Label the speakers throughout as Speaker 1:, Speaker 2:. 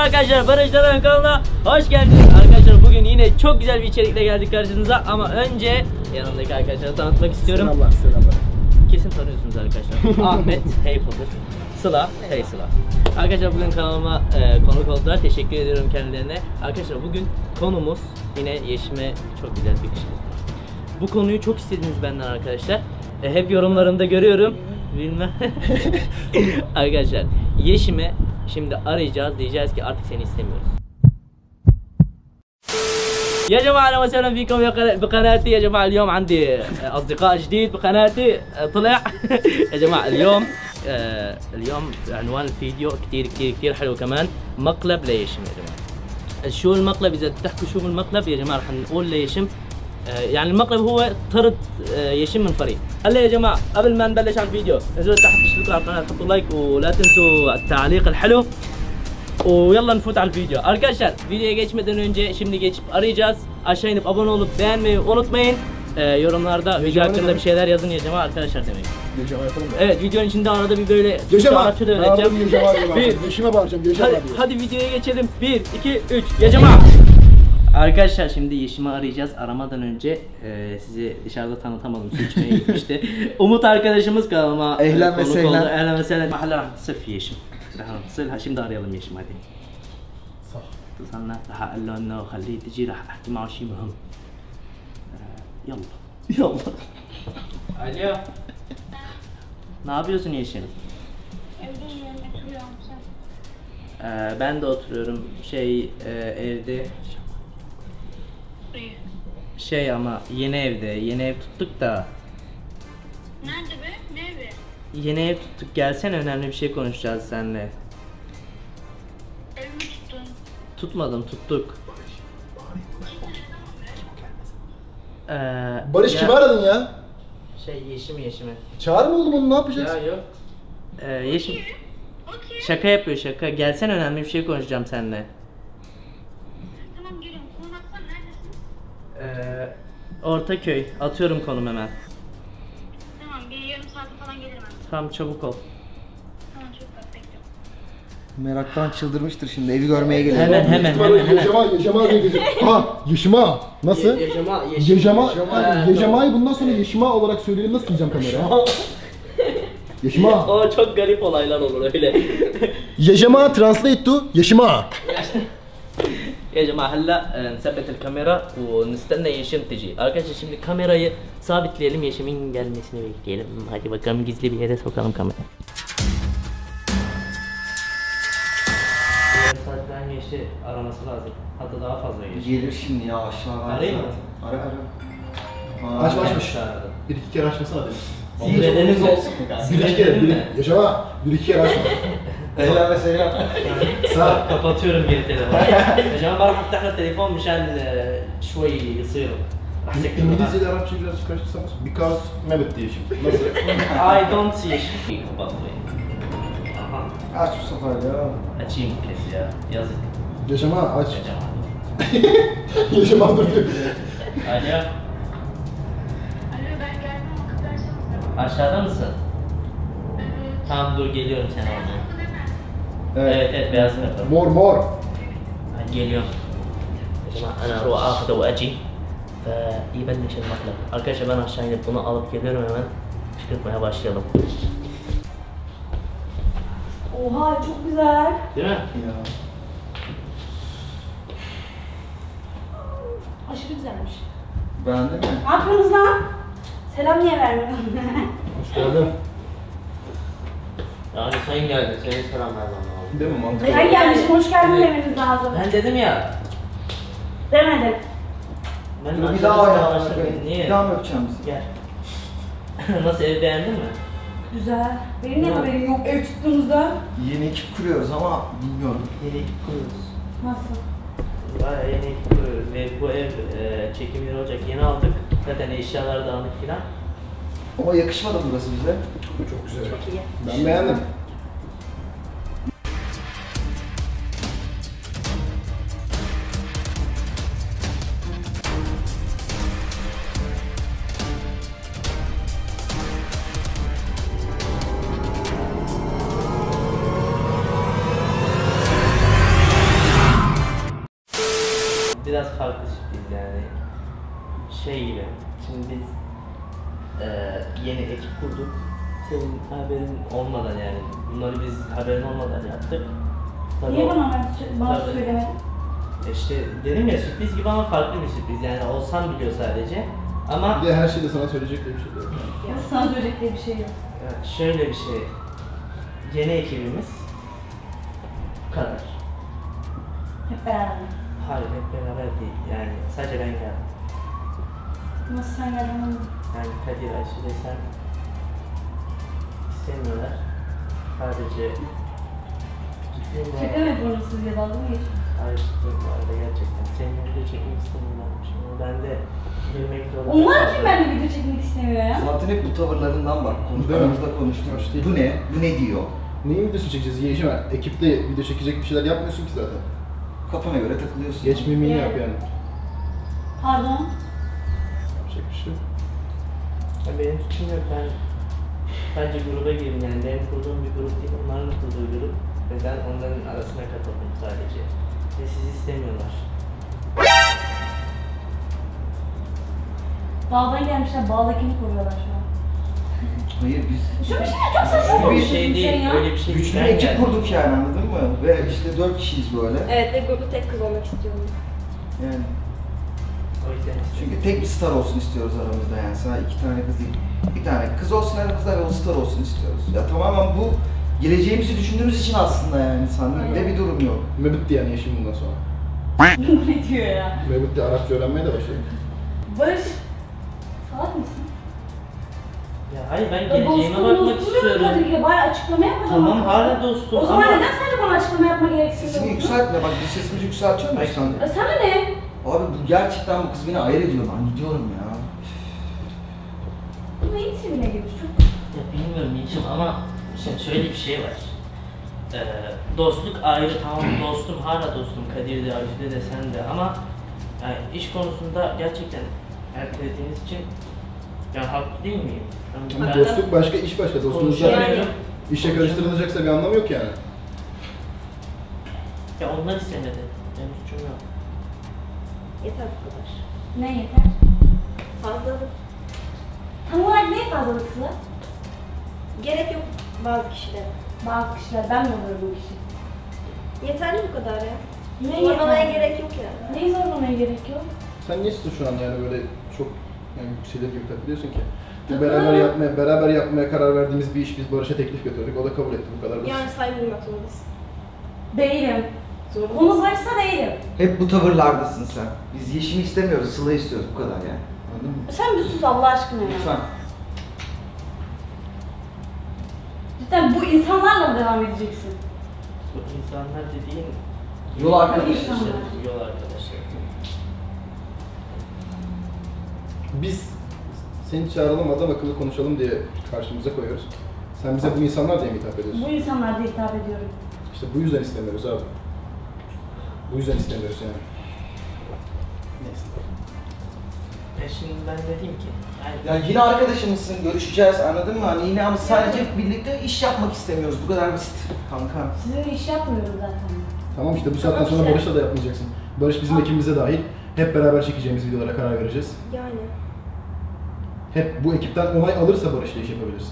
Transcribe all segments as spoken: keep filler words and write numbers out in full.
Speaker 1: arkadaşlar, Barış Daran kanalına hoş geldiniz. Arkadaşlar bugün yine çok güzel bir içerikle geldik karşınıza ama önce yanımdaki arkadaşları tanıtmak istiyorum.
Speaker 2: Selamlar, selamlar.
Speaker 1: Kesin tanıyorsunuz arkadaşlar. Ahmet, Hey Potter, Sıla, Hey Sıla. Arkadaşlar bugün kanalıma e, konuk oldular. Teşekkür ediyorum kendilerine. Arkadaşlar bugün konumuz yine Yeşim'e çok güzel bir kış. Bu konuyu çok istediniz benden arkadaşlar. E, hep yorumlarımda görüyorum. Bilmem. Arkadaşlar Yeşim'e şimdi arayacağız, diyeceğiz ki artık seni istemiyoruz. يا جماعة أهلا وسهلا فيكم بقناتي يا جماعة. اليوم عندي أصدقاء جديد بقناتي طلع. يا جماعة اليوم اليوم عنوان الفيديو كتير كتير كتير حلو كمان، مقلب ليشم يا جماعة. شو المقلب؟ إذا بتحكوا شو المقلب يا جماعة رح نقول ليشم. يعني المقلب هو طرد يشم من فريق. هلا يا جماعة قبل ما نبلش على الفيديو انزلوا تحت اشتركوا على القناة، حطوا لايك ولا تنسوا التعليق الحلو. ويلا نفوت على الفيديو. Arkadaşlar videoya geçmeden önce şimdi geçip arayacağız. Aşağı inip abone olup beğenmeyi unutmayın. Ee, yorumlarda video hakkında bir şeyler yazın ya cemaat arkadaşlar demek.
Speaker 2: Gecema yapalım mı?
Speaker 1: Evet, videonun içinde arada bir böyle
Speaker 2: Gecema.
Speaker 1: Arapça da öğreteceğim.
Speaker 2: Bir. Yeşime bağıracağım. Gecema
Speaker 1: hadi,
Speaker 2: diyor.
Speaker 1: hadi videoya geçelim. bir, iki, üç. Gecema. Arkadaşlar şimdi Yeşim'i arayacağız. Aramadan önce e, sizi dışarıda tanıtamadım. Su içmeye gitmişti. Umut arkadaşımız kanalıma
Speaker 2: Ehlen ve sehlen.
Speaker 1: Ehlen ve sehlen. Mahalle رح نتصل في Yeşim. رح نتصل. Şimdi arayalım Yeşim hadi.
Speaker 2: صح.
Speaker 1: اتصلنا رح اقول له انه خليه تجي رح احكي معه شيء مهم. يلا.
Speaker 2: Yallah.
Speaker 1: Alo. Ne yapıyorsun Yeşim?
Speaker 3: Evdeyim, oturuyorum sen.
Speaker 1: Ee, ben de oturuyorum şey e, evde.
Speaker 3: İyi.
Speaker 1: Şey ama yeni evde, yeni ev tuttuk da.
Speaker 3: Nerede be? Ne evi?
Speaker 1: Yeni ev tuttuk, gelsene önemli bir şey konuşacağız seninle.
Speaker 3: Ev mi tuttun?
Speaker 1: Tutmadım, tuttuk. Ee,
Speaker 2: Barış
Speaker 1: ya-
Speaker 2: kimi aradın ya?
Speaker 1: Şey Yeşim Yeşim'i.
Speaker 2: Çağırma oğlum onu, ne yapacağız?
Speaker 1: Ya yok. Ee, Yeşim
Speaker 3: Okey.
Speaker 1: şaka yapıyor şaka. Gelsene önemli bir şey konuşacağım seninle.
Speaker 3: Tamam geliyorum. Konum atsana, neredesin?
Speaker 1: Ee, Ortaköy. Atıyorum konum hemen.
Speaker 3: Tamam, bir yarım saat falan gelirim ben.
Speaker 1: Tamam çabuk ol.
Speaker 3: Tamam, çok bak, bekliyorum.
Speaker 4: Meraktan çıldırmıştır şimdi, evi görmeye geliyor.
Speaker 1: Hemen hemen
Speaker 2: Yeşime,
Speaker 1: hemen hemen.
Speaker 2: Gecema, Gecema diye Gecema. Ha, Yeşima. Nasıl?
Speaker 1: Yeşima, Yeşim.
Speaker 2: Gecema,
Speaker 1: Ee,
Speaker 2: Gecema'yı bundan sonra Yeşima olarak söyleyelim, nasıl diyeceğim kameraya? Yeşima.
Speaker 1: O çok garip olaylar olur öyle.
Speaker 2: Yeşima translate to Yeşima.
Speaker 1: يا جماعة هلا نثبت الكاميرا ونستنى Yeşim تجي. Arkadaşlar şimdi kamerayı sabitleyelim, Yeşim'in gelmesini bekleyelim. Hadi bakalım, gizli bir yere sokalım kamerayı. Yarım saatten geçti, araması lazım. Hatta daha fazla geçti.
Speaker 4: Gelir şimdi ya, aşağı var.
Speaker 1: Arayayım mı?
Speaker 4: Ara ara.
Speaker 2: Açma açma.
Speaker 1: Çağırdım.
Speaker 2: Bir iki kere açmasana demiş.
Speaker 1: Zilredeniz olsun mu
Speaker 2: Bir iki kere, bir, Yeşima, bir iki kere açma.
Speaker 4: Ehlen ve sehlen.
Speaker 2: Sağ.
Speaker 1: kapatıyorum geri telefonu. يا جماعة ما راح افتح له التليفون مشان شوي يصير. راح اسكر.
Speaker 2: İngilizce ile Arapça biraz karıştırsanız. Because Mehmet diye şimdi. Nasıl?
Speaker 1: I don't see. Kapatmayın. Aha.
Speaker 4: Aç bu sefer ya.
Speaker 1: Açayım kes ya. Yazık.
Speaker 2: Yeşima aç.
Speaker 1: Ya Cemal.
Speaker 2: Yeşima dur.
Speaker 1: Alo.
Speaker 3: Alo, ben geldim ama kızarsınız.
Speaker 1: Aşağıda mısın?
Speaker 3: Evet.
Speaker 1: Tamam dur geliyorum sen orada.
Speaker 2: Evet.
Speaker 1: Evet evet beyaz kartal.
Speaker 2: Mor mor.
Speaker 1: Ben geliyorum. Ya Cemal ana ruh akhده واجي فيبلش المقلب. Arkadaşlar ben aşağı inip bunu alıp geliyorum, hemen çıkartmaya başlayalım.
Speaker 5: Oha çok güzel.
Speaker 1: Değil mi?
Speaker 4: Ya.
Speaker 5: Aşırı güzelmiş.
Speaker 4: Beğendin mi?
Speaker 5: Ne yapıyorsunuz lan? Selam niye vermedin?
Speaker 2: Hoş geldin.
Speaker 1: Yani sen geldin, senin selam vermem lazım.
Speaker 2: Değil mi mantıklı?
Speaker 5: Ben gelmişim, hoş geldin demeniz lazım.
Speaker 1: Ben dedim ya.
Speaker 5: Demedim.
Speaker 1: Ben
Speaker 4: Bir
Speaker 1: aşağıda
Speaker 4: daha
Speaker 1: selam
Speaker 4: ya.
Speaker 1: verdim. Niye?
Speaker 4: Bir daha mı öpeceğim bizi?
Speaker 1: Gel. Nasıl, ev beğendin mi?
Speaker 5: Güzel. Benim niye
Speaker 1: Ne?
Speaker 5: haberim yok ev tuttuğunuzda?
Speaker 4: Yeni ekip kuruyoruz ama bilmiyorum.
Speaker 1: Yeni ekip kuruyoruz.
Speaker 5: Nasıl?
Speaker 1: Bayağı yeni ekip kuruyoruz ve bu ev e, çekimleri olacak, yeni aldık. Zaten eşyalar dağınık filan.
Speaker 4: Ama yakışmadı burası bize.
Speaker 2: Çok güzel.
Speaker 5: Çok iyi.
Speaker 2: Ben beğendim.
Speaker 1: biraz farklı sürpriz yani. Şey gibi, şimdi biz e, yeni ekip kurduk. Senin haberin olmadan yani, bunları biz haberin olmadan yaptık. Tabii
Speaker 5: Niye
Speaker 1: o-
Speaker 5: bana, ben- bana
Speaker 1: Tabii.
Speaker 5: söylemedin?
Speaker 1: İşte dedim ya, sürpriz gibi ama farklı bir sürpriz yani, Oğuzhan biliyor sadece. Ama
Speaker 2: Bir de her şeyde sana söyleyecek de bir şey yok.
Speaker 5: Nasıl sana söyleyecek diye bir şey yok.
Speaker 1: ya şöyle bir şey, yeni ekibimiz bu kadar.
Speaker 5: Hep beraber.
Speaker 1: Hayır, hep beraber değil yani, sadece ben geldim.
Speaker 5: Nasıl sen geldin anlamadım.
Speaker 1: Yani Kadir, Aysu ve sen istemiyorlar. Sadece ciddiyim bu
Speaker 5: Şaka
Speaker 1: arada.
Speaker 5: mı yapıyorsunuz siz ya, dalga mı geçiyorsunuz?
Speaker 1: Hayır, ciddiyim bu arada gerçekten. Senin video çekmek istemiyorlarmış. Ama ben de girmek zorunda.
Speaker 5: Onlar
Speaker 1: kaldım.
Speaker 5: kim benimle video çekmek istemiyor ya?
Speaker 4: Zaten hep bu tavırlarından bak.
Speaker 2: Değil mi?
Speaker 4: Konuşmamızda konuştuk.
Speaker 2: Hoş değil.
Speaker 4: Bu ne? Bu ne diyor?
Speaker 2: Neyin videosu çekeceğiz? Yeşim, ekiple video çekecek bir şeyler yapmıyorsun ki zaten.
Speaker 4: Kafana göre takılıyorsun.
Speaker 2: Geç mimini
Speaker 5: Yani.
Speaker 2: yap yani.
Speaker 5: Pardon.
Speaker 2: Yapacak bir şey yok.
Speaker 1: Ya benim suçum yok, ben sadece gruba girdim yani, benim kurduğum bir grup değil, onların kurduğu grup ve ben onların arasına katıldım sadece ve sizi istemiyorlar.
Speaker 5: Dağdan gelmişler, bağdakini koruyorlar şu an.
Speaker 4: Hayır biz
Speaker 5: Şu bir şey çok saçma
Speaker 1: Öyle bir
Speaker 5: konuşuyorsun
Speaker 1: şey değil,
Speaker 5: ya.
Speaker 1: öyle bir şey
Speaker 4: güçlü bir
Speaker 1: Ben
Speaker 4: ekip
Speaker 1: geldim.
Speaker 4: kurduk yani, anladın mı? Ve işte dört kişiyiz böyle.
Speaker 6: Evet ve grupta tek kız olmak istiyorum.
Speaker 4: Yani
Speaker 1: O yüzden istiyorum.
Speaker 4: çünkü tek bir star olsun istiyoruz aramızda yani. Sana iki tane kız değil. Bir tane kız olsun aramızda ve o star olsun istiyoruz. Ya tamamen bu geleceğimizi düşündüğümüz için aslında yani. Sanırım bir durum yok.
Speaker 2: Mebut diyen Yeşim bundan sonra.
Speaker 5: Ne diyor ya?
Speaker 2: Mebut diye Arapça öğrenmeye de başladı.
Speaker 5: Barış, salak mısın?
Speaker 1: Ya hayır, ben
Speaker 5: Ya
Speaker 1: geleceğime
Speaker 5: dostum,
Speaker 1: bakmak
Speaker 5: dostum diyorum
Speaker 1: istiyorum.
Speaker 5: Kadir'le, bari açıklama yapalım.
Speaker 1: Tamam, hala dostum
Speaker 5: O zaman
Speaker 1: ama...
Speaker 5: neden sen de bana açıklama yapma gereksiz
Speaker 4: Sesini
Speaker 5: oldu?
Speaker 4: yükseltme bak, biz sesimizi yükseltiyor muyuz kanka?
Speaker 5: E sana ne?
Speaker 4: Abi bu gerçekten bu kız beni ayırt ediyor, ben gidiyorum ya.
Speaker 5: Bu neyin tribine girmiş? Çok...
Speaker 1: Ya bilmiyorum Yeşim ama şimdi şöyle bir şey var. Ee, dostluk ayrı, tamam dostum, hala dostum, Kadir'de, Arif'de de sen de ama yani iş konusunda gerçekten ertelediğiniz için yani haklı değil miyim? Yani ben-
Speaker 2: Dostluk başka, iş başka. Dostluğunuzda
Speaker 1: Konuşamıyorum.
Speaker 2: işe karıştırılacaksa bir anlamı yok yani.
Speaker 1: Ya onlar istemedi. Benim suçum yok.
Speaker 6: Yeter bu kadar.
Speaker 5: Ne yeter?
Speaker 6: Fazlalık.
Speaker 5: Tam olarak neye fazlalık Sıla?
Speaker 6: Gerek yok bazı kişilere.
Speaker 5: Bazı kişiler, ben mi oluyorum bu kişi?
Speaker 6: Yeterli bu kadar ya.
Speaker 5: Ne
Speaker 6: Zorlamaya
Speaker 5: yeter?
Speaker 6: gerek yok yani.
Speaker 5: Neyi zorlamaya gerek yok?
Speaker 2: Sen niye şu an yani böyle çok yani yükselir gibi takılıyorsun ki? Bu
Speaker 5: Takılıyor.
Speaker 2: beraber yapmaya, beraber yapmaya karar verdiğimiz bir iş biz Barış'a teklif götürdük. O da kabul etti, bu kadar basit.
Speaker 6: Yani saygı duymak zorundasın.
Speaker 5: Değilim.
Speaker 6: Zorundasın.
Speaker 5: Konu Barış'sa değilim.
Speaker 4: Hep bu tavırlardasın sen. Biz Yeşim'i istemiyoruz, Sıla'yı istiyoruz, bu kadar yani. Anladın mı?
Speaker 5: Sen bir sus Allah aşkına ya.
Speaker 4: Lütfen.
Speaker 5: Cidden bu insanlarla mı devam edeceksin?
Speaker 1: Bu insanlar dediğin
Speaker 4: Yol arkadaşı
Speaker 1: işte,
Speaker 5: İnsanlar.
Speaker 1: yol arkadaşlar.
Speaker 2: Biz seni çağıralım, adam akıllı konuşalım diye karşımıza koyuyoruz. Sen bize bu insanlar diye mi hitap ediyorsun?
Speaker 5: Bu insanlar diye hitap ediyorum.
Speaker 2: İşte bu yüzden istemiyoruz abi. Bu yüzden istemiyoruz yani. Neyse.
Speaker 1: E şimdi ben dedim ki yani
Speaker 4: Ya yine arkadaşımızsın, görüşeceğiz, anladın mı? Hani yine ama sadece birlikte iş yapmak istemiyoruz, bu kadar basit kanka.
Speaker 5: Sizinle iş yapmıyorum zaten.
Speaker 2: Tamam işte bu saatten
Speaker 6: Tamam
Speaker 2: sonra
Speaker 6: işte.
Speaker 2: Barış'la da yapmayacaksın. Barış bizim ekibimize dahil. Hep beraber çekeceğimiz videolara karar vereceğiz.
Speaker 6: Yani.
Speaker 2: Hep bu ekipten onay alırsa Barış'la iş yapabilirsin.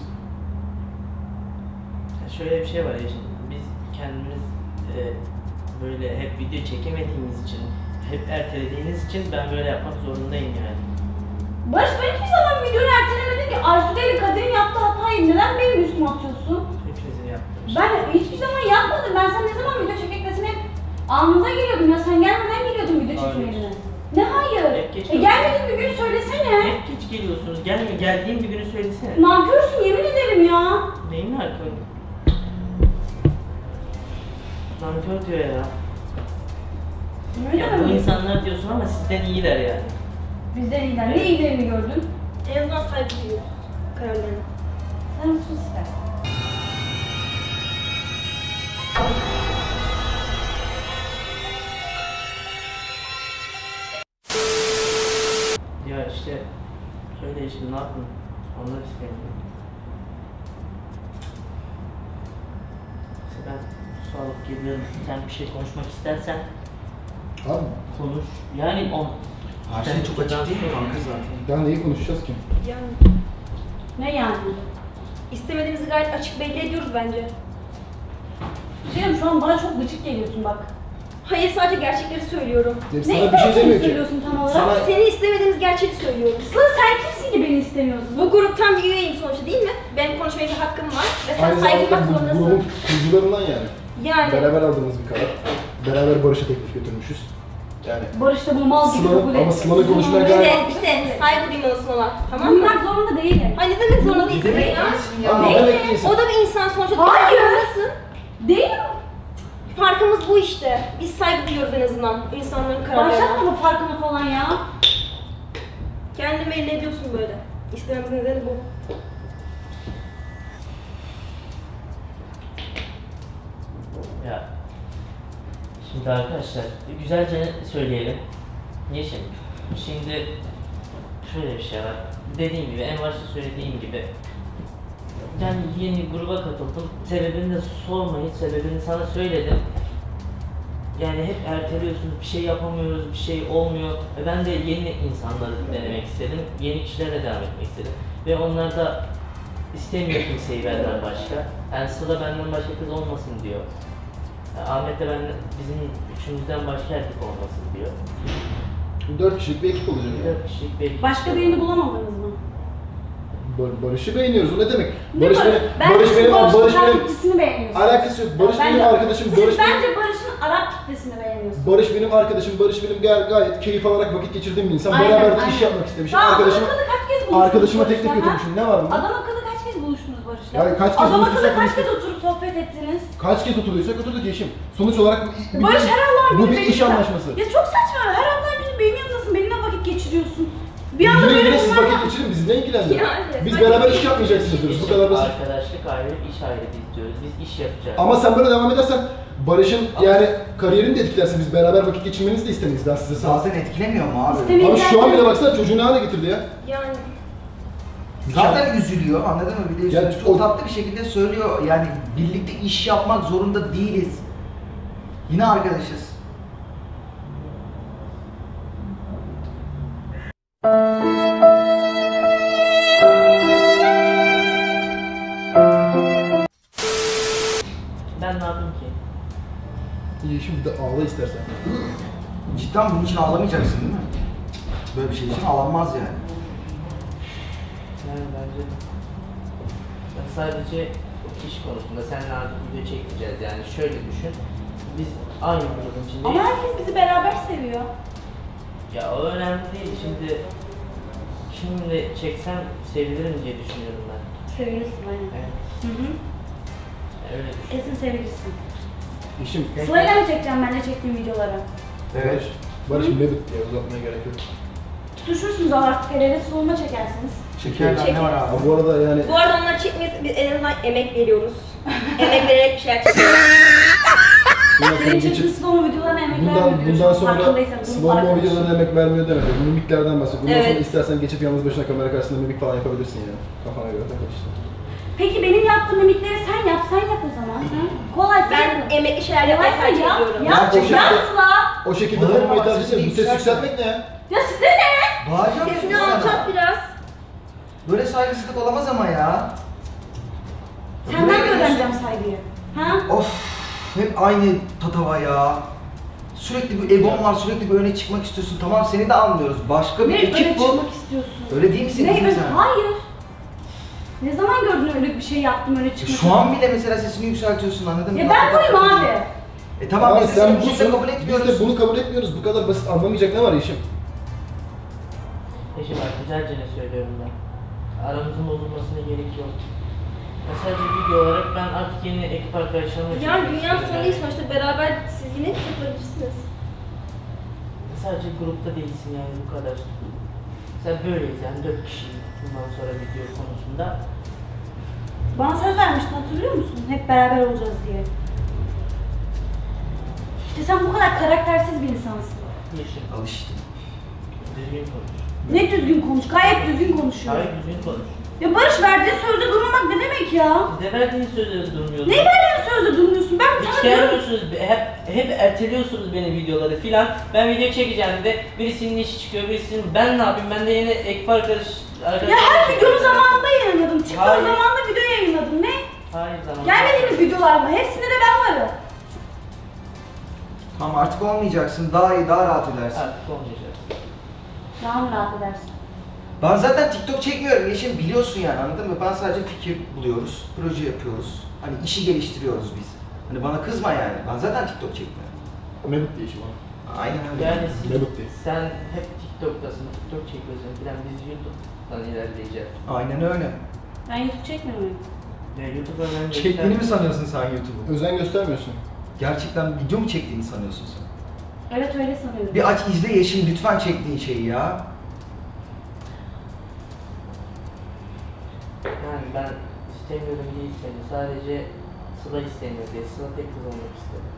Speaker 1: ya şöyle bir şey var ya, şimdi biz kendimiz e, böyle hep video çekemediğimiz için, hep ertelediğiniz için ben böyle yapmak zorundayım yani.
Speaker 5: Barış, ben hiçbir zaman videonu ertelemedim ki. Arzu ile Kadir'in yaptığı hatayı neden benim üstüme atıyorsun?
Speaker 1: Hepinizin yaptığı şey.
Speaker 5: Ben hiçbir zaman yapmadım. Ben sen ne zaman video çekeceksin hep anında geliyordum ya. Sen gelmeden geliyordun video
Speaker 1: Hayır.
Speaker 5: çekmeye. Ne hayır?
Speaker 1: Hep geç
Speaker 5: E gelmediğin bir gün söylesene.
Speaker 1: Hep geç geliyorsunuz. Gelme, geldiğim bir günü söylesene.
Speaker 5: Nankörsün yemin ederim ya.
Speaker 1: Neyin nankör? Nankör diyor ya.
Speaker 5: Öyle
Speaker 1: Ya bu
Speaker 5: mi?
Speaker 1: insanlar diyorsun ama sizden iyiler yani.
Speaker 5: Bizden iyiler. Ne iyilerini gördün?
Speaker 6: En azından saygı duyuyoruz kararlarına.
Speaker 5: Sen sus istersen.
Speaker 1: Ya işte öyle işte, ne yapayım? Onlar istemiyor. İşte ben su alıp geliyorum. Sen bir şey konuşmak istersen
Speaker 2: Abi
Speaker 1: Konuş. Yani on.
Speaker 4: Her şey çok açık değil mi kanka zaten?
Speaker 2: daha neyi konuşacağız ki?
Speaker 6: Yani
Speaker 5: Ne yani?
Speaker 6: istemediğimizi gayet açık belli ediyoruz bence.
Speaker 5: Şeyim şu an bana çok gıcık geliyorsun bak.
Speaker 6: Hayır, sadece gerçekleri söylüyorum.
Speaker 2: Ya
Speaker 5: Ne
Speaker 2: sana bir şey demiyor ki.
Speaker 5: söylüyorsun tam olarak?
Speaker 2: Sana-
Speaker 6: Seni istemediğimiz gerçeği söylüyorum.
Speaker 5: Sıla sen kimsin ki beni istemiyorsun?
Speaker 6: Bu gruptan bir üyeyim sonuçta, değil mi? Benim konuşmaya bir hakkım var ve sen
Speaker 2: Aynı
Speaker 6: saygı duymak
Speaker 2: zamanda bu grubun
Speaker 6: zorundasın.
Speaker 2: kurucularından yani.
Speaker 6: Yani
Speaker 2: Beraber aldığımız bir karar. Beraber barışa teklif götürmüşüz. Yani
Speaker 5: Barış'ta bunu mal gibi
Speaker 2: Sıla-
Speaker 5: kabul
Speaker 2: ama
Speaker 5: et.
Speaker 2: Sıla'nın konuşmaya
Speaker 6: işte,
Speaker 2: gayet-
Speaker 6: işte saygı duymalısın ona. Tamam mı?
Speaker 5: Duymak zorunda değilim.
Speaker 6: Ay ne demek zorunda değilsin
Speaker 4: demek
Speaker 6: ya?
Speaker 4: değilsin ya?
Speaker 2: Abi,
Speaker 6: Ne?
Speaker 2: ne demek değilsin?
Speaker 6: O da bir insan sonuçta.
Speaker 5: Hayır.
Speaker 6: Duymak zorundasın.
Speaker 5: Değilim.
Speaker 6: Farkımız bu işte. Biz saygı duyuyoruz en azından insanların kararlarına.
Speaker 5: Başlatma bu farkına falan ya.
Speaker 6: Kendini belli ediyorsun böyle. İstememizin nedeni bu.
Speaker 1: Ya. Şimdi arkadaşlar güzelce söyleyelim. Yeşim. Şimdi şöyle bir şey var. Dediğim gibi en başta söylediğim gibi yani yeni gruba katıldım. Sebebini de sormayın. Sebebini sana söyledim. Yani hep erteliyorsunuz, bir şey yapamıyoruz, bir şey olmuyor. E ben de yeni insanları denemek istedim. Yeni kişilerle devam etmek istedim. Ve onlar da istemiyor kimseyi benden başka. Yani Sıla benden başka kız olmasın diyor. Yani Ahmet de benden, bizim üçümüzden başka erkek olmasın diyor.
Speaker 2: dört kişilik bir ekip olacak yani.
Speaker 1: Dört kişilik bir ekip.
Speaker 5: Başka birini bulamadınız mı?
Speaker 2: Bar- Barış'ı beğeniyoruz, o ne demek?
Speaker 5: Ne
Speaker 2: Barış
Speaker 5: Barış?
Speaker 2: benim,
Speaker 5: Ben
Speaker 2: Barış
Speaker 5: siz
Speaker 2: benim,
Speaker 5: Barış'ın
Speaker 2: Barış benim
Speaker 5: takipçisini beğeniyorsun.
Speaker 2: alakası yok. Barış
Speaker 5: Ben
Speaker 2: benim
Speaker 5: de-
Speaker 2: arkadaşım,
Speaker 5: Siz
Speaker 2: Barış benim,
Speaker 5: bence Barış'ın Arap kitlesini beğeniyorsunuz.
Speaker 2: Barış benim arkadaşım, Barış benim gay- gayet keyif alarak vakit geçirdiğim bir insan.
Speaker 5: Aynen,
Speaker 2: Beraber de iş
Speaker 5: aynen.
Speaker 2: yapmak istemişim.
Speaker 5: Daha
Speaker 2: Arkadaşıma,
Speaker 5: adam akıllı kaç kez buluştunuz
Speaker 2: arkadaşıma
Speaker 5: Barış'la,
Speaker 2: teklif
Speaker 5: ha?
Speaker 2: götürmüşüm. Ne var bunda?
Speaker 5: Adam akıllı kaç kez buluştunuz Barış'la?
Speaker 2: Yani kaç kez
Speaker 5: Adam akıllı
Speaker 2: buluştuysak
Speaker 5: kaç kez
Speaker 2: buluştuk.
Speaker 5: oturup sohbet ettiniz?
Speaker 2: Kaç kez oturduysak oturduk Yeşim. Sonuç olarak bu, bir-
Speaker 5: Barış her Allah'ın
Speaker 2: bu
Speaker 5: günü
Speaker 2: bir
Speaker 5: benim
Speaker 2: iş
Speaker 5: yanımda.
Speaker 2: anlaşması.
Speaker 5: Ya çok saçma. Her Allah'ın günü benim yanımdasın. Benimle vakit geçiriyorsun. Bir anda
Speaker 2: Yine
Speaker 5: böyle
Speaker 2: yine siz
Speaker 5: bunlarla...
Speaker 2: vakit geçirin, bizi ne ilgilendirir?
Speaker 6: Yani,
Speaker 2: Biz
Speaker 6: sanki
Speaker 2: beraber
Speaker 6: bir-
Speaker 2: iş yapmayacaksınız diyoruz, bu kadar basit.
Speaker 1: Arkadaşlık ayrı, iş ayrı istiyoruz. Biz iş yapacağız.
Speaker 2: Ama sen böyle devam edersen Barış'ın yani kariyerini de etkilersin. Biz beraber vakit geçirmenizi de istemeyiz. Ben size sağ
Speaker 4: Zaten etkilemiyor mu abi?
Speaker 5: İstemiyor.
Speaker 2: Ama şu an bile baksana çocuğu ne hale getirdi ya.
Speaker 6: Yani
Speaker 4: Zaten üzülüyor, anladın mı? Bir de
Speaker 2: Ya,
Speaker 4: üzülüyor.
Speaker 2: o-
Speaker 4: Çok tatlı bir şekilde söylüyor. Yani birlikte iş yapmak zorunda değiliz. Yine arkadaşız.
Speaker 1: Ben ne yapayım ki?
Speaker 2: Yeşim bir de ağla istersen.
Speaker 4: Cidden bunun için ağlamayacaksın değil mi? Böyle bir şey için ağlanmaz yani.
Speaker 1: Yani bence ben sadece o kişi konusunda seninle artık video çekmeyeceğiz yani şöyle düşün. Biz aynı grubun içindeyiz.
Speaker 5: Ama herkes bizi beraber seviyor.
Speaker 1: Ya o önemli değil şimdi kimle çeksem sevilirim diye düşünüyorum ben.
Speaker 5: Seviyorsun aynen.
Speaker 1: Evet.
Speaker 5: Hı hı.
Speaker 1: Yani öyle düşün.
Speaker 5: Kesin sevilirsin.
Speaker 2: Yeşim.
Speaker 5: Sıla'yla mı çekeceğim ben de çektiğim videoları?
Speaker 2: Barış. Barış ne bitti ya, uzatmaya gerek yok.
Speaker 5: Tutuşursunuz artık el ele soluma çekersiniz.
Speaker 4: Şekerden ne var
Speaker 2: Ha,
Speaker 4: abi?
Speaker 2: bu arada yani
Speaker 6: bu arada onları çekmeyiz. Biz en azından emek veriyoruz. Emek vererek bir şeyler çekiyoruz.
Speaker 2: bundan sonra
Speaker 5: Senin
Speaker 2: geçip
Speaker 5: çektiğin slow videolarına emek
Speaker 2: bundan,
Speaker 5: vermiyor.
Speaker 2: bundan sonra
Speaker 5: Farkındaysan bunun
Speaker 2: slow mo
Speaker 5: arkadaşı.
Speaker 2: videolarına emek vermiyor demek. Mimiklerden bahsediyor. Bundan sonra
Speaker 6: Evet.
Speaker 2: istersen geçip yalnız başına kamera karşısında mimik falan yapabilirsin yani. Kafana göre takıl işte.
Speaker 5: Peki benim yaptığım mimikleri sen yap, sen yap o zaman. Hı? Kolay sen
Speaker 6: Ben
Speaker 5: yap.
Speaker 6: emekli şeyler yapmayı
Speaker 5: Kolaysa
Speaker 6: tercih
Speaker 5: yap,
Speaker 6: ediyorum.
Speaker 5: yap,
Speaker 2: Gerçekten.
Speaker 5: yap Sıla.
Speaker 2: O şekilde
Speaker 4: Bağırma
Speaker 2: tanımayı
Speaker 4: bak,
Speaker 2: tercih
Speaker 4: sesini
Speaker 2: ederim. Bu ses
Speaker 4: yükseltme.
Speaker 2: yükseltmek ne ya?
Speaker 5: Ya size ne?
Speaker 4: Bağıracağım
Speaker 6: Sesini
Speaker 4: sana.
Speaker 6: alçalt biraz.
Speaker 4: Böyle saygısızlık olamaz ama ya.
Speaker 5: Senden
Speaker 4: Buraya
Speaker 5: mi
Speaker 4: geliyorsun.
Speaker 5: öğreneceğim saygıyı? Ha?
Speaker 4: Of, hep aynı tatava ya. Sürekli bir egon var, sürekli bir öne çıkmak istiyorsun. Tamam seni de anlıyoruz. Başka bir
Speaker 5: Ne öyle
Speaker 4: ekip bu.
Speaker 5: çıkmak istiyorsun?
Speaker 4: Öyle değil misin
Speaker 5: Ne
Speaker 4: kızım
Speaker 5: öyle?
Speaker 4: sen?
Speaker 5: Hayır. Ne zaman gördün öyle bir şey yaptım öyle
Speaker 4: E,
Speaker 5: çıkmak?
Speaker 4: Şu an bile mesela sesini yükseltiyorsun, anladın mı?
Speaker 5: Ya ben buyum abi.
Speaker 4: E tamam
Speaker 2: Abi
Speaker 4: biz
Speaker 2: sen
Speaker 4: seni bu
Speaker 2: busun,
Speaker 4: şekilde kabul
Speaker 2: biz
Speaker 4: etmiyoruz.
Speaker 2: de bunu kabul etmiyoruz. Bu kadar basit anlamayacak ne var Yeşim?
Speaker 1: Eşim bak güzelce ne söylüyorum ben. Aramızın bozulmasına gerek yok. Ya sadece video olarak ben artık yeni ekip arkadaşlarımla
Speaker 6: Yani
Speaker 1: çekmek
Speaker 6: dünyanın
Speaker 1: istiyorum
Speaker 6: sonu değil sonuçta, beraber siz yine yapabilirsiniz.
Speaker 1: Sadece grupta değilsin yani bu kadar. Sen böyleyiz yani dört kişiyiz bundan sonra video konusunda.
Speaker 5: Bana söz vermiştin hatırlıyor musun? Hep beraber olacağız diye. İşte sen bu kadar karaktersiz bir insansın.
Speaker 1: Yeşil.
Speaker 4: Al işte.
Speaker 1: Düzgün konuş.
Speaker 5: Ne düzgün konuş, gayet düzgün konuşuyor.
Speaker 1: Hayır düzgün konuş.
Speaker 5: Ya Barış verdiği sözde durmamak ne demek ya?
Speaker 1: Biz de verdiğin sözleri durmuyoruz.
Speaker 5: Ne verdiğin sözde durmuyorsun? Ben
Speaker 1: Hiç
Speaker 5: sana
Speaker 1: gelmiyorsunuz, hep hep erteliyorsunuz benim videoları filan. Ben video çekeceğim de birisinin işi çıkıyor, birisinin ben ne yapayım? Ben de yeni ekip arkadaş arkadaş.
Speaker 5: Ya her videonun zamanında yayınladım. Çıktığı
Speaker 1: Hayır.
Speaker 5: zamanında video yayınladım. Ne?
Speaker 1: Hayır zaman.
Speaker 5: Gelmediğimiz videolar mı? Hepsinde de ben varım.
Speaker 4: Tamam artık olmayacaksın. Daha iyi, daha rahat edersin.
Speaker 1: Artık olmayacak.
Speaker 5: Daha mı rahat edersin?
Speaker 4: Ben zaten TikTok çekmiyorum Yeşim, biliyorsun yani, anladın mı? Ben sadece fikir buluyoruz, proje yapıyoruz. Hani işi geliştiriyoruz biz. Hani bana kızma yani. Ben zaten TikTok çekmiyorum.
Speaker 2: Mevlüt diye işim var.
Speaker 4: Aynen öyle.
Speaker 1: Yani siz,
Speaker 2: Mevlüt değil.
Speaker 1: sen hep TikTok'tasın, TikTok çekiyorsun filan, biz YouTube'dan ilerleyeceğiz.
Speaker 4: Aynen öyle.
Speaker 5: Ben YouTube çekmiyorum.
Speaker 1: Ya YouTube'a ben
Speaker 4: Çektiğini mi sanıyorsun sen YouTube'u?
Speaker 2: Özen göstermiyorsun.
Speaker 4: Gerçekten video mu çektiğini sanıyorsun sen?
Speaker 5: Evet öyle sanıyorum.
Speaker 4: Bir aç izle Yeşim lütfen çektiğin şeyi ya.
Speaker 1: Yani ben istemiyorum değil seni, sadece Sıla istemiyor diye, Sıla tek kız olmak istedi.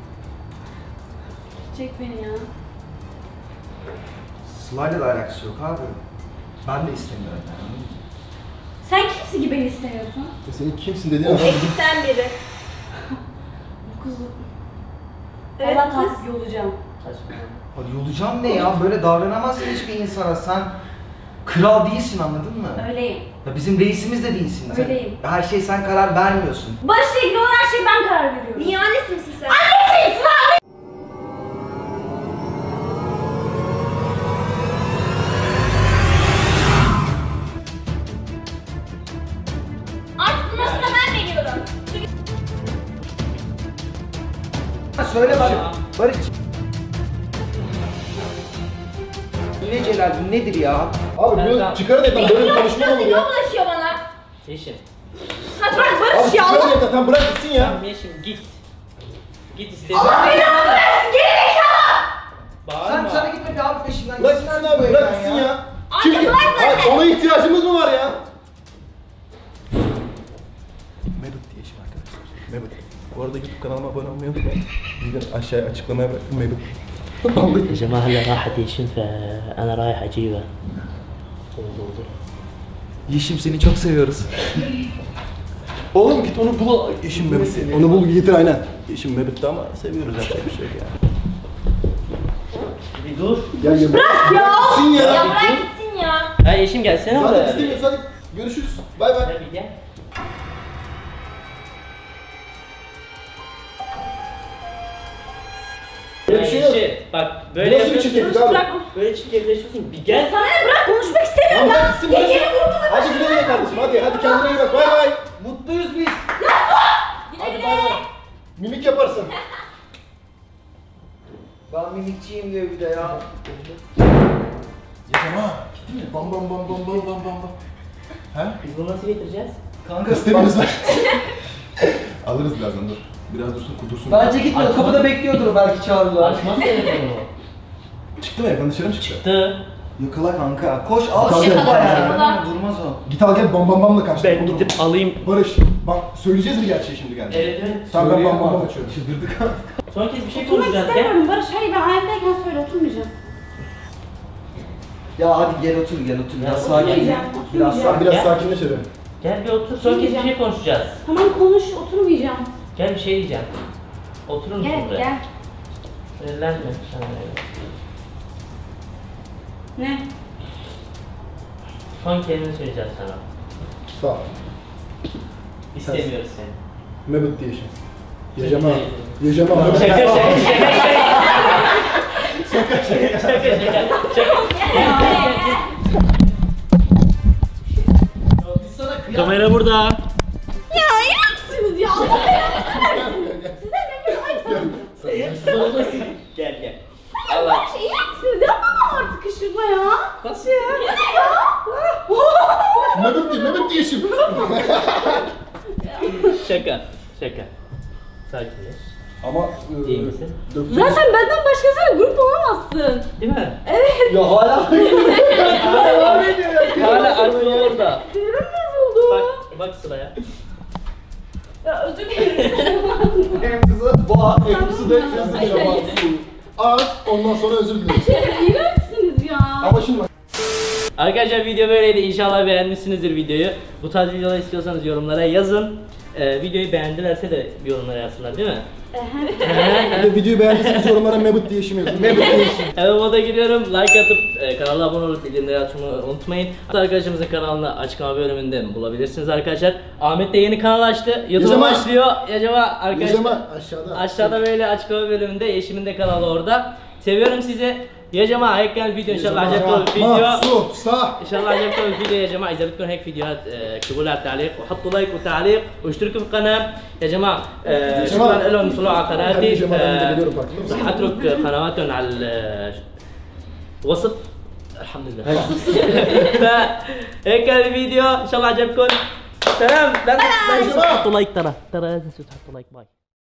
Speaker 5: Çek beni ya.
Speaker 4: Sıla'yla da alakası yok abi. Ben de istemiyorum yani.
Speaker 5: Sen kimsin ki beni istemiyorsun?
Speaker 2: Ya senin kimsin dediğin adam bizim...
Speaker 6: Ekipten biri.
Speaker 5: Bu kızı.
Speaker 6: Evet,
Speaker 5: Allah
Speaker 6: kız.
Speaker 5: tabi yolacağım.
Speaker 1: Saçmalama.
Speaker 4: Hadi yolacağım ne ya? Böyle davranamazsın hiçbir insana. Sen kral değilsin, anladın mı?
Speaker 5: Öyleyim.
Speaker 4: Ya bizim reisimiz de değilsin. Sen-
Speaker 5: Öyleyim.
Speaker 4: Her şey sen karar vermiyorsun.
Speaker 5: Barış'la ilgili olan her şeyi ben karar veriyorum.
Speaker 6: Niye annesi misin sen?
Speaker 5: Annesiyim Sıla!
Speaker 6: Artık bunun da ben veriyorum.
Speaker 4: Ha, söyle bak. Barış. Yine Celal bu nedir ya?
Speaker 2: Abi
Speaker 1: Ben
Speaker 2: bunu
Speaker 1: tamam.
Speaker 2: çıkarın evden, böyle bir konuşma mı olur
Speaker 6: Nasıl
Speaker 2: ya?
Speaker 6: ulaşıyor bana?
Speaker 1: Yeşim.
Speaker 6: Saçma Barış
Speaker 2: Abi
Speaker 6: ya.
Speaker 2: çıkarın evden, tamam bırak gitsin ya.
Speaker 1: Tamam Yeşim git. Git istediğin.
Speaker 4: Sen
Speaker 1: Bağırma.
Speaker 4: sana gitme bir abi peşinden.
Speaker 2: Bırak
Speaker 4: gitsin
Speaker 2: gitsin
Speaker 4: bu
Speaker 2: abi, bırak
Speaker 4: evden
Speaker 2: gitsin ya.
Speaker 6: Anne
Speaker 2: Çünkü
Speaker 6: var zaten.
Speaker 2: Ay, ona ihtiyacımız mı var ya? Mevlüt diye işim arkadaşlar. Mevlüt. Bu arada YouTube kanalıma abone olmayı unutmayın. Bilgiler aşağıya açıklamaya bıraktım Mevlüt.
Speaker 1: يا جماعة هلا راحت يشم فأنا رايح أجيبها.
Speaker 4: Yeşim seni çok seviyoruz.
Speaker 2: Oğlum git onu bul. Eşim Mevlüt. Onu bul getir aynen. Eşim Mevlüt'tü ama seviyoruz, yapacak bir şey yok yani.
Speaker 1: Bir dur.
Speaker 2: Gel gel. Bırak ya. Gitsin ya.
Speaker 6: Ya bırak gitsin ya.
Speaker 1: Ha Yeşim gelsene
Speaker 2: Zaten
Speaker 1: buraya.
Speaker 2: istemiyoruz, hadi görüşürüz. Bay bay.
Speaker 1: Hadi gel.
Speaker 2: Böyle bir şey yok.
Speaker 1: Yeşim, bak böyle
Speaker 2: Bu nasıl bir
Speaker 1: yapıyorsun.
Speaker 2: çirkeflik abi?
Speaker 5: Bırak.
Speaker 1: Böyle çirkefleşiyorsun. Bir gel.
Speaker 5: Sana ne, bırak konuşmak istemiyorum
Speaker 2: Tamam
Speaker 5: ben.
Speaker 2: bırak gitsin, bırak.
Speaker 5: Yeni grubuna
Speaker 2: Hadi güle güle kardeşim, hadi hadi kendine iyi bak, bay bay.
Speaker 4: Mutluyuz biz.
Speaker 2: Hadi bay bay. Mimik yaparsın.
Speaker 4: Ben mimikçiyim diyor bir de ya.
Speaker 2: Yedim ha. Gitti mi? Bam bam bam bam bam bam bam. He?
Speaker 1: Biz bunu nasıl getireceğiz?
Speaker 4: Kanka
Speaker 2: İstemiyorsan. Alırız birazdan, dur. Biraz dursun, kudursun.
Speaker 4: Bence gitmiyor. Kapıda bekliyordur belki çağırırlar.
Speaker 1: Açmaz telefonu.
Speaker 2: Çıktı mı evden, dışarı mı çıktı?
Speaker 1: Çıktı.
Speaker 4: Yakala kanka. Koş al
Speaker 2: Yakala,
Speaker 4: şu
Speaker 2: yakala,
Speaker 4: ya.
Speaker 6: yakala.
Speaker 4: Durmaz o.
Speaker 2: Git al gel, bam bam bamla karşı.
Speaker 1: Ben gidip alayım.
Speaker 2: Barış, bak söyleyeceğiz mi gerçeği şimdi geldi?
Speaker 1: Evet evet.
Speaker 2: Tamam ben bam bam açıyorum. Çıldırdık.
Speaker 1: Son kez bir şey
Speaker 5: Oturmak
Speaker 1: konuşacağız. Gel.
Speaker 5: istemiyorum Barış. Hayır ben ayaktayken söyle, oturmayacağım.
Speaker 4: Ya hadi gel otur gel otur. Biraz
Speaker 1: Ya,
Speaker 4: sakin.
Speaker 5: oturmayacağım,
Speaker 4: Biraz
Speaker 5: oturmayacağım.
Speaker 4: sakin.
Speaker 2: Biraz
Speaker 1: Gel.
Speaker 2: sakinleşelim.
Speaker 1: Gel bir otur. Son kez bir şey konuşacağız.
Speaker 5: Tamam konuş, oturmayacağım.
Speaker 1: Gel bir şey diyeceğim. Oturur musun
Speaker 5: Gel
Speaker 1: buraya?
Speaker 5: gel.
Speaker 1: Sinirlenme sen öyle.
Speaker 5: Ne?
Speaker 1: Son kelime söyleyeceğiz sana.
Speaker 2: Sağ ol.
Speaker 1: İstemiyoruz seni.
Speaker 2: Mehmet diye işim. Yaşama. Yaşama.
Speaker 1: Şaka şaka şaka şaka. Şaka şaka şaka. Kamera burada.
Speaker 5: Ya iğrençsiniz ya. Allah belanı versin. Sizden nefret ediyorum.
Speaker 1: Gel gel.
Speaker 5: Allah. Her şey iğrençsiniz. Yapma artık kışkırtma ya.
Speaker 1: Nasıl ya?
Speaker 5: Ya ne ya?
Speaker 2: Mehmet diye, Mehmet diye işim.
Speaker 1: Şaka. Şaka. Sakinleş.
Speaker 2: Ama
Speaker 1: İyi misin?
Speaker 2: dökeceğiz.
Speaker 5: Zaten benden başkasıyla grup olamazsın.
Speaker 1: Değil mi?
Speaker 5: Evet.
Speaker 4: Ya hala
Speaker 1: Hala Hala aklı orada.
Speaker 5: Sinirim bozuldu.
Speaker 1: Bak bak Sıla'ya.
Speaker 5: Ya özür dilerim.
Speaker 2: Benim kızı boğa, hepsi de yazık şama. Ağır, ondan sonra özür dilerim.
Speaker 5: İğrençsiniz ya.
Speaker 2: Ama şimdi bak.
Speaker 1: Arkadaşlar video böyleydi. İnşallah beğenmişsinizdir videoyu. Bu tarz videolar istiyorsanız yorumlara yazın. Ee, videoyu beğendilerse de bir yorumlara yazsınlar değil mi?
Speaker 2: Bir de videoyu beğendiyseniz yorumlara Mebut diye işim yazın. Mebut diye işim.
Speaker 1: Evet, moda giriyorum. Like atıp e, kanala abone olup bildirimleri açmayı unutmayın. Arkadaşımızın kanalını açıklama bölümünde bulabilirsiniz arkadaşlar. Ahmet de yeni kanal açtı. YouTube'a
Speaker 2: Yaşama.
Speaker 1: başlıyor. Yaşama arkadaşlar.
Speaker 2: Yaşama aşağıda.
Speaker 1: Aşağıda böyle açıklama bölümünde Yeşim'in de kanalı orada. Seviyorum sizi. يا جماعة هيك كان الفيديو ان شاء الله عجبكم الفيديو
Speaker 2: محسوب صح
Speaker 1: ان شاء الله عجبكم الفيديو يا جماعة. اذا بدكم هيك فيديوهات آه، اكتبوا لها التعليق وحطوا لايك وتعليق واشتركوا في القناة يا جماعة. آه، شكرا لهم طلعوا على قناتي. آه، رح اترك قنواتهم على الوصف الحمد لله. فهيك كان الفيديو ان شاء الله عجبكم. سلام. لا تنسوا تحطوا لايك ترى ترى لا تنسوا تحطوا لايك. باي.